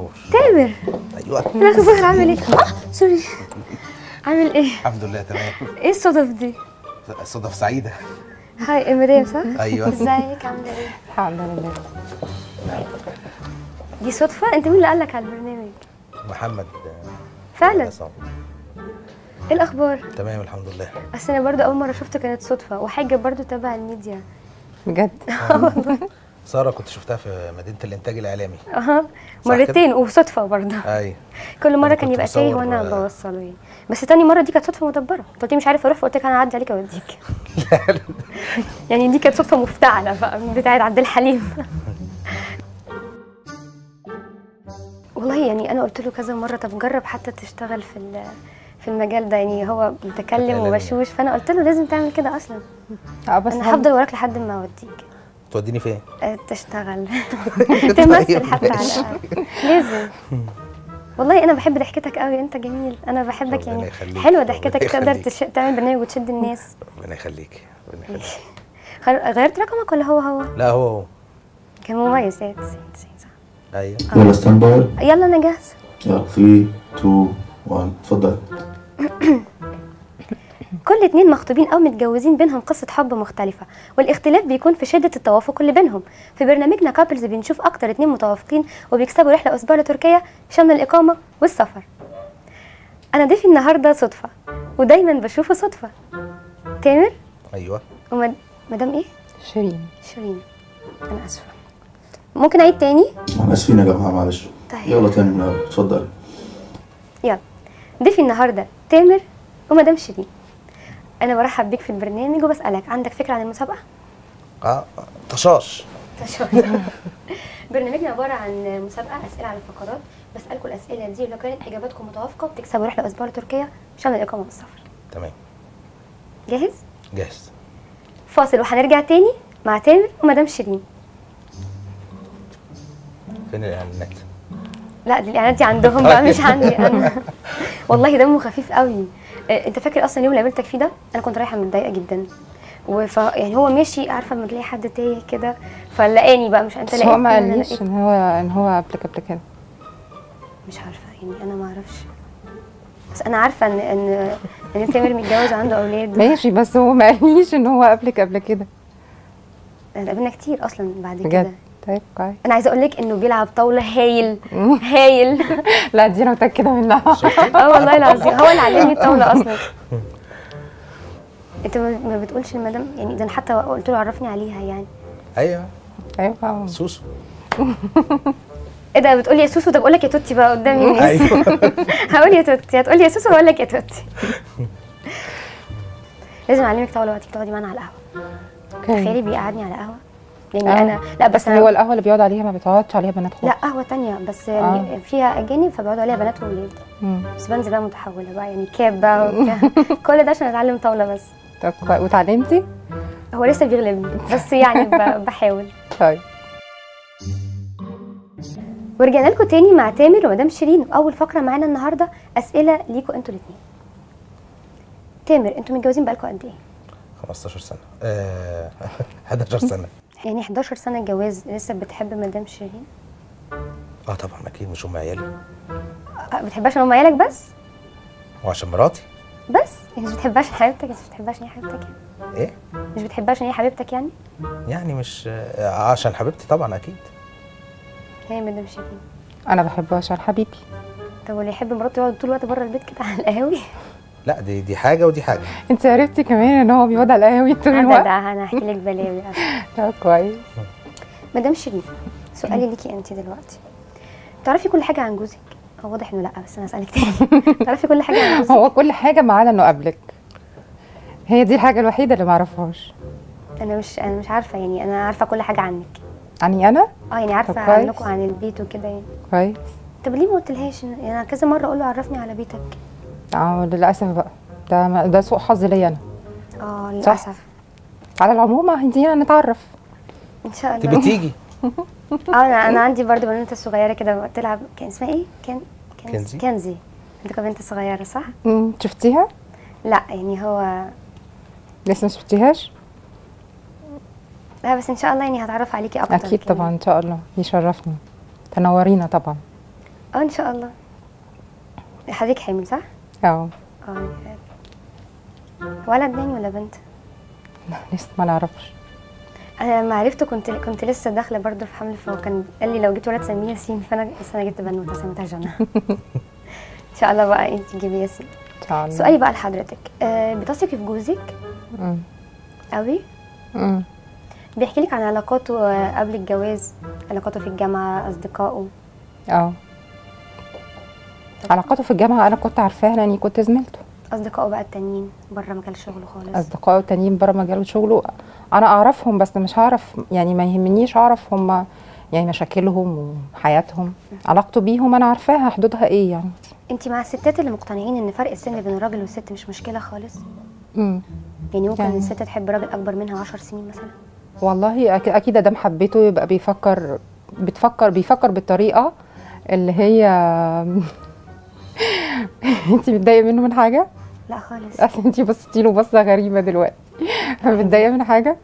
نور. تامر. ايوه. ايه الاخبار؟ عامل ايه؟ سوري. عامل ايه؟ الحمد لله تمام. ايه الصدف دي؟ صدف سعيده. هاي مدام صح؟ ايوه. ازيك عامله ايه؟ الحمد لله. دي صدفه؟ انت مين اللي قال لك على البرنامج؟ محمد. فعلا؟ عصام. ايه الاخبار؟ تمام الحمد لله. اصل انا برضو اول مره شفته كانت صدفه، وحاجه برضو تبع الميديا. بجد؟ ساره كنت شفتها في مدينه الانتاج الاعلامي. مرتين وصدفه برضو. ايوه. كل مره كان يبقى تايه وانا بوصله يعني. بس تاني مره دي كانت صدفه مدبره، انت قلت لي مش عارف اروح فقلت لك انا هعدي عليك اوديك. يعني دي كانت صدفه مفتعله بقى بتاعت عبد الحليم. والله يعني انا قلت له كذا مره طب جرب حتى تشتغل في المجال ده، يعني هو بيتكلم وبشوش، فانا قلت له لازم تعمل كده اصلا. بس انا هفضل وراك لحد ما اوديك. توديني فين؟ تشتغل. تمثل حتى على الاقل لازم. والله انا بحب ضحكتك قوي، انت جميل، انا بحبك يعني. حلوه ضحكتك، تقدر تعمل برنامج وتشد الناس. ربنا يخليك. ربنا يخليك. غيرت رقمك ولا هو؟ لا هو كان مميز. 90 صح؟ ايوه. يلا ستاند باي. يلا انا جاهزه. يلا 3 2 1 اتفضل. كل اتنين مخطوبين او متجوزين بينهم قصه حب مختلفه، والاختلاف بيكون في شده التوافق اللي بينهم. في برنامجنا كابلز بنشوف اكتر اتنين متوافقين وبيكسبوا رحله اسبوع لتركيا شامله الاقامه والسفر. انا ضيفي النهارده صدفه، ودايما بشوفه صدفه. تامر. ايوه. مدام ايه؟ شيرين. شيرين. انا اسفه، ممكن اعيد تاني؟ احنا اسفين يا جماعه معلش. طيب. يلا تاني من الاول اتفضلي. يلا. ضيفي النهارده تامر ومدام شيرين. انا برحب بيك في البرنامج وبسالك عندك فكره عن المسابقه؟ طشاش. برنامجنا عباره عن مسابقه اسئله على فقرات، بسالكم الاسئله دي ولو كانت اجاباتكم متوافقه بتكسبوا رحله اسبوع لتركيا شامله الاقامه والسفر. تمام. جاهز؟ جاهز. فاصل وهنرجع تاني مع تامر ومدام شيرين. فين الاعلانات؟ لا دي الاعلانات دي عندهم بقى مش عندي انا. والله دمه خفيف قوي. انت فاكر اصلا اليوم اللي قابلتك فيه ده انا كنت رايحه متضايقه جدا، يعني هو ماشي عارفه لما تلاقي حد تايه كده فلقاني بقى، مش انت لقيتني؟ هو ما قاليش ان هو قبل كده. مش عارفه يعني، انا ما اعرفش، بس انا عارفه ان تامر متجوز وعنده اولاد. ماشي، بس هو ما قاليش ان هو قبل كده. قابلنا كتير اصلا بعد بجد؟ كده. طيب كويس. انا عايزه اقول لك انه بيلعب طاوله هايل هايل. لا دي انا متاكده منها. والله العظيم هو اللي علمني الطاوله اصلا. انت ما بتقولش المدام يعني، ده انا حتى قلت له عرفني عليها يعني. ايوه ايوه سوسو. ايه ده بتقولي يا سوسو؟ طب اقول لك يا توتي بقى قدام الناس. ايوه. هقول يا توتي، هتقولي يا سوسو هقول لك يا توتي. لازم اعلمك طاوله وقتك تقعدي معانا على القهوه. تخيلي بيقعدني على قهوه يعني. انا لا بس هو القهوه اللي بيقعد عليها ما بتقعدش عليها بنات خالص. لا قهوه تانية بس يعني فيها اجانب فبيقعدوا عليها بنات واولاد. بس بنزل بقى متحوله بقى يعني كاب بقى كل ده عشان اتعلم طاوله بس. طب واتعلمتي؟ هو لسه بيغلبني بس يعني بحاول. طيب. ورجعنا لكم تاني مع تامر ومدام شيرين، واول فقره معانا النهارده اسئله ليكوا انتوا الاثنين. تامر انتوا متجوزين بقالكم قد ايه؟ 15 سنه. 11 سنه. يعني 11 سنه جواز، لسه بتحب مدام شيرين؟ طبعا اكيد، مش ام عيالي. بتحبهاش عشان ام عيالك بس؟ وعشان مراتي بس؟ يعني مش بتحبهاش عشان حبيبتك؟ مش بتحبهاش عشان هي حبيبتك يعني؟ ايه؟ مش بتحبها عشان هي حبيبتك يعني؟ يعني مش عشان حبيبتي طبعا اكيد. هي مدام شيرين انا بحبه عشان حبيبي. طب واللي يحب مراته يقعد طول الوقت بره البيت كده على القهاوي؟ لا دي حاجه ودي حاجه. انت عرفتي كمان ان هو بيقعد على القهاوي طول الوقت؟ ده انا هحكي لك بلاوي. طب كويس. مدام شيرين سؤالي ليكي انت دلوقتي، تعرفي كل حاجه عن جوزك؟ هو واضح انه لا، بس انا اسالك تاني. تعرفي كل حاجه عن جوزك؟ هو كل حاجه ما عدا انه قبلك. هي دي الحاجه الوحيده اللي ما اعرفهاش. انا مش عارفه يعني، انا عارفه كل حاجه عنك. عني انا؟ يعني عارفه عنكم عن البيت وكده يعني. كويس. طب ليه ما قلتلهاش؟ يعني انا كذا مره اقول له عرفني على بيتك. للاسف بقى ده سوء حظ ليا انا. للاسف. على العموم هندينا نتعرف ان شاء الله. تبقي تيجي. انا عندي برضه بنوته صغيره كده بتلعب، كان اسمها ايه؟ كنزي. عندكم بنت صغيره صح؟ شفتيها؟ لا يعني هو لسه ما شفتيهاش؟ لا بس ان شاء الله يعني هتعرف عليكي اكتر. اكيد طبعا ان شاء الله، يشرفني. تنورينا طبعا. ان شاء الله. حضرتك حامل صح؟ اه اه. ولد يعني ولا بنت؟ لسه ما نعرفش. انا لما عرفته كنت لسه داخله برضه في حمل، فهو كان قال لي لو جبت ولد سميه ياسين، بس انا جبت بنوته سميتها جنى. ان شاء الله بقى انت تجيبي ياسين. ان شاء الله. سؤالي بقى لحضرتك، بتثقي في جوزك مم. قوي؟ مم. بيحكي لك عن علاقاته قبل الجواز، علاقاته في الجامعه، اصدقائه؟ اه علاقاته في الجامعه انا كنت عارفاها لاني كنت زميلته. اصدقائه بقى التانيين بره مجال شغله خالص؟ اصدقائه التانيين بره مجال شغله انا اعرفهم، بس مش هعرف يعني، ما يهمنيش اعرف هم يعني مشاكلهم وحياتهم. علاقته بيهم انا عارفاها حدودها ايه يعني. انت مع الستات اللي مقتنعين ان فرق السن بين الراجل والست مش مشكله خالص؟ امم يعني ممكن يعني الست تحب راجل اكبر منها 10 سنين مثلا؟ والله اكيد ادام حبيته يبقى بيفكر بالطريقه اللي هي انت متضايقه منه من حاجه؟ لا خالص. اصل انت بصيتي له بصه غريبه دلوقتي. متضايقه من حاجه؟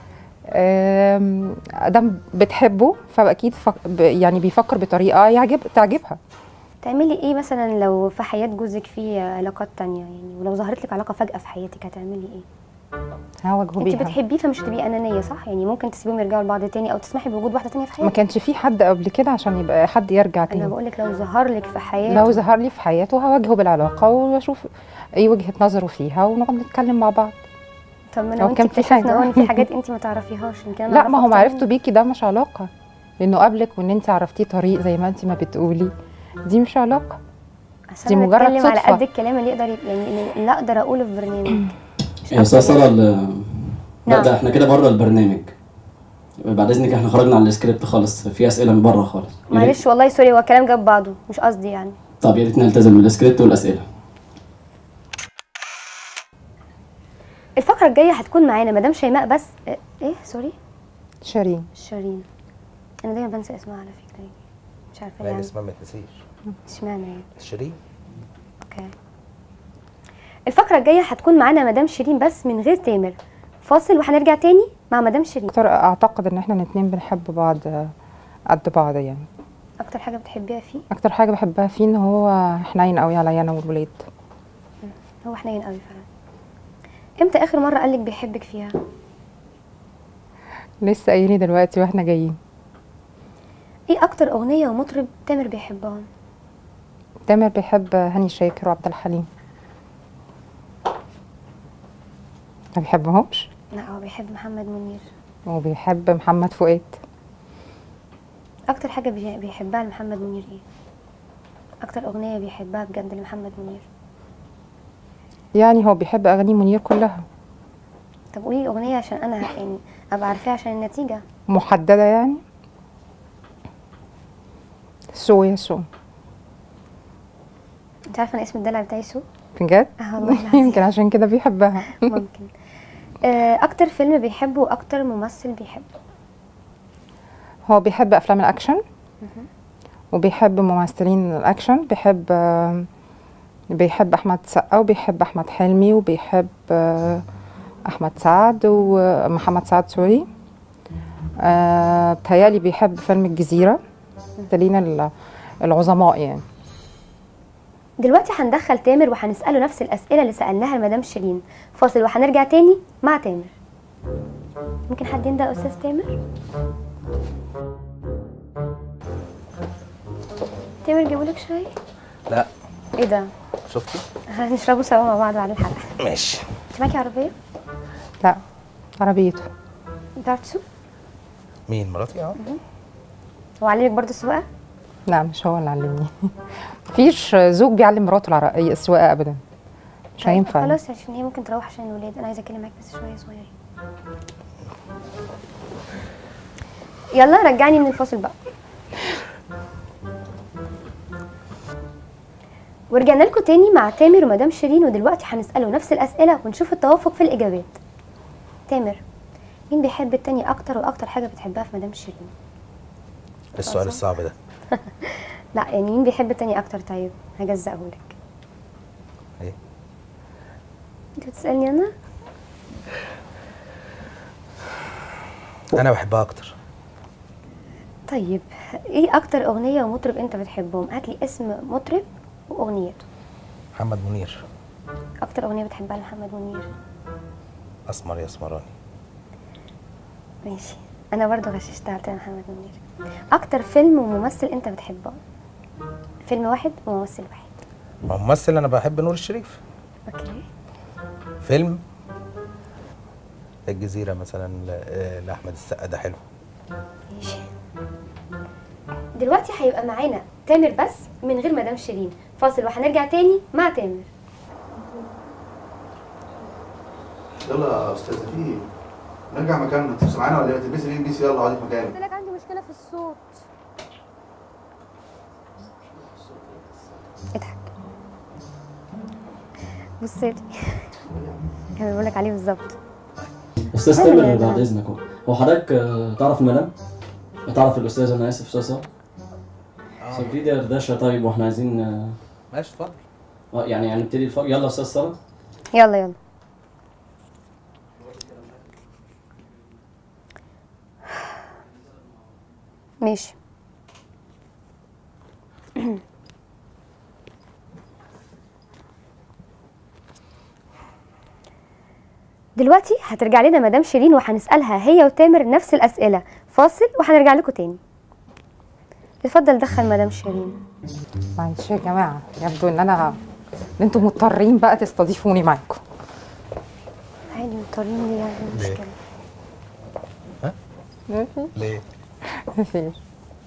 ادام بتحبه فاكيد يعني بيفكر بطريقه تعجبها. تعملي ايه مثلا لو في حياه جوزك في علاقات تانية يعني، ولو ظهرت لك علاقه فجاه في حياتك هتعملي ايه؟ هواجهه انت بيها. بتحبيه فمش هتبقي انانيه صح؟ يعني ممكن تسيبيهم يرجعوا لبعض تاني او تسمحي بوجود واحده تانية في ما حياتك. كانش في حد قبل كده عشان يبقى حد يرجع انا تاني. بقول لك لو ظهر لك في حياته. لو ظهر لي في حياته هواجهه بالعلاقه واشوف ايه وجهه نظره فيها ونقعد نتكلم مع بعض. طب ما انا لو وانت كان في اكتشفنا حاجة. ان في حاجات انت ما تعرفيهاش، يمكن انا لا ما هو أعرف أكتر معرفته منك. بيكي ده مش علاقه، لانه قبلك وان انت عرفتيه طريق زي ما انت ما بتقولي، دي مش علاقه. عشان دي أنا مجرد بتكلم على صدفة. قد الكلام اللي يقدر يعني اللي اقدر اقوله في برنامج. يا استاذ ساره لا نعم. ده احنا كده بره البرنامج، بعد اذنك احنا خرجنا عن السكريبت خالص، في اسئله من بره خالص. معلش والله سوري، هو الكلام جاب بعضه مش قصدي يعني. طب يا ريت نلتزم بالسكريبت والاسئله. الفقره الجايه هتكون معانا مدام شيماء بس ايه سوري شيرين. شيرين. انا دايما بنسى اسمها على فكره يعني. مش عارفه لا يعني اسمها ما تنسيش. اشمعنى يعني؟ شيرين. اوكي. الفقره الجايه هتكون معانا مدام شيرين بس من غير تامر. فاصل وهنرجع تاني مع مدام شيرين. اعتقد ان احنا الاتنين بنحب بعض قد بعض يعني. اكتر حاجه بتحبيها فيه؟ اكتر حاجه بحبها فيه ان هو حنين قوي عليا انا والولاد. هو حنين قوي فعلا. امتى اخر مره قالك بيحبك فيها؟ لسه قايلين دلوقتي واحنا جايين. ايه اكتر اغنيه ومطرب تامر بيحبهم؟ تامر بيحب هاني شاكر وعبد الحليم. ما بيحبهمش؟ لا هو بيحب محمد منير. وبيحب محمد فؤاد. اكتر حاجه بيحبها لمحمد منير ايه؟ اكتر اغنيه بيحبها بجد لمحمد منير؟ يعني هو بيحب اغاني منير كلها. طب قولي اغنيه عشان انا يعني ابقى عارفاها عشان النتيجه. محدده يعني. سو يا سو. انت عارفه انا اسم الدلع بتاعي سو؟ بجد؟ والله العظيم. يمكن عشان كده بيحبها. ممكن. اكتر فيلم بيحبه واكتر ممثل بيحبه؟ هو بيحب افلام الاكشن وبيحب ممثلين الاكشن. بيحب احمد سقا وبيحب احمد حلمي وبيحب احمد سعد ومحمد سعد سوري. بتهيالي بيحب فيلم الجزيرة. دلينا العظماء يعني. دلوقتي هندخل تامر وهنساله نفس الاسئله اللي سالناها لمدام شيرين. فاصل وهنرجع تاني مع تامر. ممكن حد يندى استاذ تامر؟ تامر جابولك شاي؟ لا. ايه ده؟ شفتي؟ هنشربه سوا مع بعض بعد الحلقه. ماشي. انت معاكي عربيه؟ لا عربيته. بتعرف تسوق؟ مين مراتي؟ هو علمك برضه السواقه؟ لا مش هو اللي علمني. مفيش زوج بيعلم مراته السواقه ابدا. مش هينفع. خلاص عشان هي ممكن تروح عشان الولاد. انا عايزه اتكلم معاك بس شويه صغيرين. يلا رجعني من الفاصل بقى. ورجعنا لكم تاني مع تامر ومدام شيرين، ودلوقتي هنساله نفس الاسئله ونشوف التوافق في الاجابات. تامر، مين بيحب التاني اكتر واكتر حاجه بتحبها في مدام شيرين؟ السؤال الصعب ده. لا يعني مين بيحب التاني اكتر؟ طيب هجزقهولك. ايه؟ انت بتسالني انا؟ انا بحبها اكتر. طيب ايه اكتر اغنيه ومطرب انت بتحبهم؟ هات لي اسم مطرب واغنيته. محمد منير. اكتر اغنيه بتحبها لمحمد منير؟ اسمر يا اسمراني. ماشي، انا برضو غششتها على محمد منير. اكتر فيلم وممثل انت بتحبه؟ فيلم واحد وممثل واحد. ممثل انا بحب نور الشريف. اوكي. فيلم الجزيرة مثلا لأحمد السقا، ده حلو. ماشي. دلوقتي هيبقى معانا تامر بس من غير مدام شيرين، فاصل وهنرجع تاني مع تامر. يلا يا استاذه، في ايه؟ نرجع مكاننا. انت سامعانا ولا ايه؟ ما تلبسي الام بي سي، يلا اقعدي في مكانك. قلت لك عندي مشكله في الصوت. اضحك. بص لي. كان بيقول لك عليه بالظبط. استاذ تامر بعد اذنك، هو حضرتك تعرف المدام؟ تعرف الاستاذ؟ انا اسف استاذه. في دردشه طيب، واحنا عايزين ماشي اتفضل. يعني نبتدي الفرق. يلا استاذ ساره. يلا يلا. ماشي. دلوقتي هترجع لنا مدام شيرين وهنسألها هي وتامر نفس الأسئلة. فاصل وهنرجع لكم تاني. اتفضل دخل مدام شيرين. معلش يا جماعه، يبدو ان انتم مضطرين بقى تستضيفوني معاكم. عادي، مضطرين ليه؟ يعني ليه؟ مشكلة. ماشي. ليه؟ مفيش.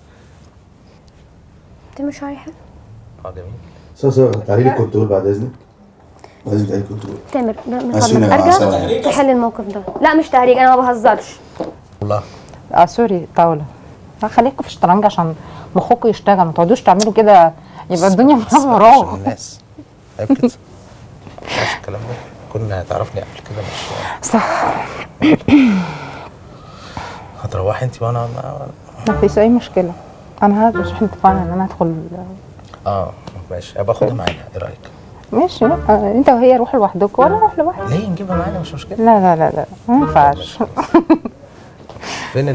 تامر شعري حلو. جميل. استاذه تعالي لي الكنترول بعد اذنك. بعد اذنك تعالي الكنترول. تامر من عايزين فضلك يا جماعة ارجع تحل الموقف ده. لا مش تهريج، انا ما بهزرش والله. سوري، طاوله. خليكم في الشطرنج عشان مخكم يشتغل، ما تقعدوش تعملوا كده يبقى الدنيا عشان منوره. الناس. عيب كده. ماشي الكلام ده. كنا تعرفني قبل كده مش صح. هتروحي انت وانا ما فيش اي مشكله. انا مش احنا اتفقنا ان انا ادخل. ماشي، ابقى اخدها معانا، ايه رايك؟ ماشي. انت وهي روحوا لوحدكم وانا اروح لوحدي. ليه نجيبها معانا؟ مش مشكله. لا لا لا لا، ما ينفعش. فين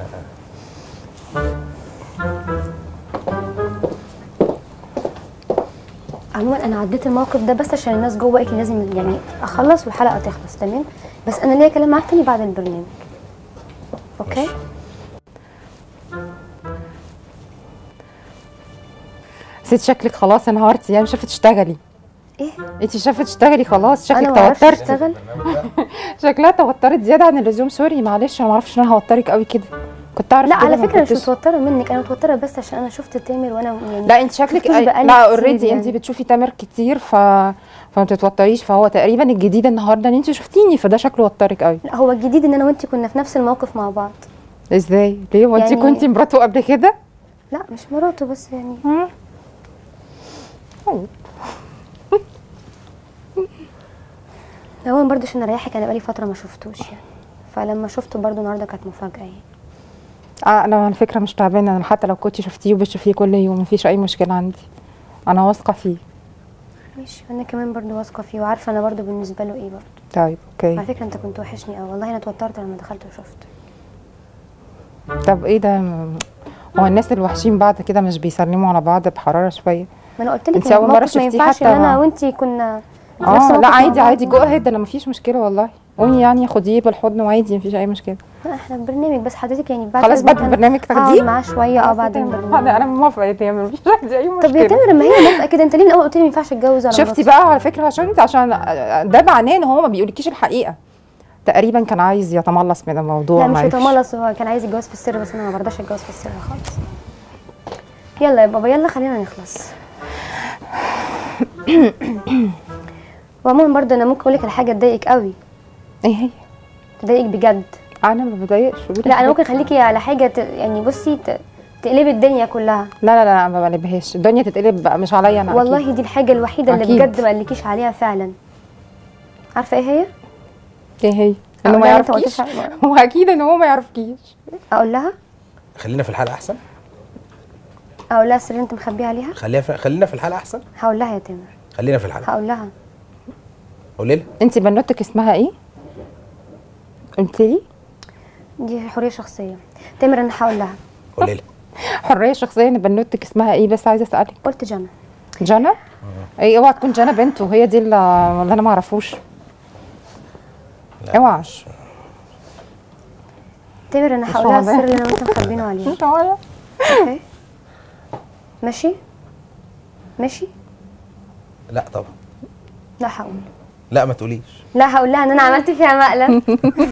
عموما انا عديت الموقف ده بس عشان الناس جوه قالت لي لازم يعني اخلص والحلقه تخلص. تمام، بس انا ليا كلام معاك تاني بعد البرنامج. اوكي ماشي. ست شكلك خلاص انهارتي، يعني مش عارفه تشتغلي. ايه؟ انت مش عارفه تشتغلي خلاص، انا شكلك ما اعرفش توترتي. اشتغل. شكلها توترت زياده عن اللزوم. سوري معلش، انا ما اعرفش ان انا هوترك قوي كده. كنت اعرف لا كده على ما فكره مش كنتش. متوتره منك، انا متوتره بس عشان انا شفت تامر وانا يعني لا انت شكلك شفتوش بقالي لا كتير اوريدي يعني. انت بتشوفي تامر كتير فما تتوتريش. فهو تقريبا الجديد النهارده ان انت شفتيني، فده شكله وترك قوي. لا هو الجديد ان انا وانتي كنا في نفس الموقف مع بعض. ازاي؟ ليه؟ وانت يعني كنتي مراته قبل كده؟ لا مش مراته بس يعني. طيب. هو برضه عشان اريحك انا بقالي فتره ما شفتوش يعني، فلما شفته برضه النهارده كانت مفاجاه يعني. انا على فكره مش تعبانه، انا حتى لو كنتي شفتيه وبتشوفيه كل يوم مفيش اي مشكله عندي. انا واثقه فيه. ماشي، انا كمان برضه واثقه فيه وعارفه انا برضه بالنسبه له ايه برضه. طيب على اوكي. فكره انت كنت وحشني قوي والله، انا اتوترت لما دخلت وشفت. طب ايه ده؟ هو الناس الوحشين بعد كده مش بيسلموا على بعض بحراره شويه؟ ما انا قلت لك انتي أول مرة الموقف ما شفتيه ينفعش حتى ان انا ما- وانتي كنا في نفس الموقف لا مع عادي بعض. عادي، جو اهيد، انا مفيش مشكله والله. قومي يعني خديه بالحضن وعادي مفيش اي مشكله. لا احنا في برنامج بس حضرتك يعني بعد خلاص إذنك بعد أنا البرنامج هقعد تاخديه؟ معاه شويه بعد البرنامج. انا موافقه يا تامر، مفيش عندي اي مشكله. طب يا تامر ما هي موافقه كده، انت ليه من الاول قلت لي ما ينفعش اتجوز على شفتي مراتي؟ بقى على فكره عشان ده معناه ان هو ما بيقولكيش الحقيقه. تقريبا كان عايز يتملص من الموضوع. لا مش معرفش. يتملص، هو كان عايز يتجوز في السر بس انا ما برضاش اتجوز في السر خالص. يلا يا بابا يلا خلينا نخلص. وعموما برضه انا ممكن اقول لك على حاجه تضايقك قوي. ايه هي؟ تضايقك بجد. انا ما بضايقش. لا انا ممكن اخليكي على حاجه يعني بصي تقلبي الدنيا كلها. لا لا لا ما بقلبهاش، الدنيا تتقلب بقى مش عليا انا. والله أكيد. دي الحاجه الوحيده اللي أكيد. بجد ما قالكيش عليها فعلا. عارفه ايه هي؟ ايه هي؟ انه ما لا، أنت يعرفكيش. قلتش هو اكيد ان هو ما يعرفكيش. اقول لها خلينا في الحلقه احسن. اقول لها السر اللي انت مخبيه عليها. خلينا في الحلقه احسن. هقول لها يا تامر. خلينا في الحلقه. هقول لها. قولي لها. انت بنوتك اسمها ايه؟ قلت لي؟ دي حريه شخصيه. تامر انا هقول لها. قولي لها. حريه شخصيه ان بنوتك اسمها ايه؟ بس عايزه اسالك. قلت جنى. جنى؟ اي اوعى تكون جنى بنته، هي دي اللي انا ما اعرفوش. لا، اوعى. تامر انا هقول لها السر اللي انا وانت مخبينه عليه. مش هقولها. اوكي ماشي ماشي. لا طبعا. لا هقول. لا ما تقوليش. لا هقول لها ان انا عملت فيها مقلب.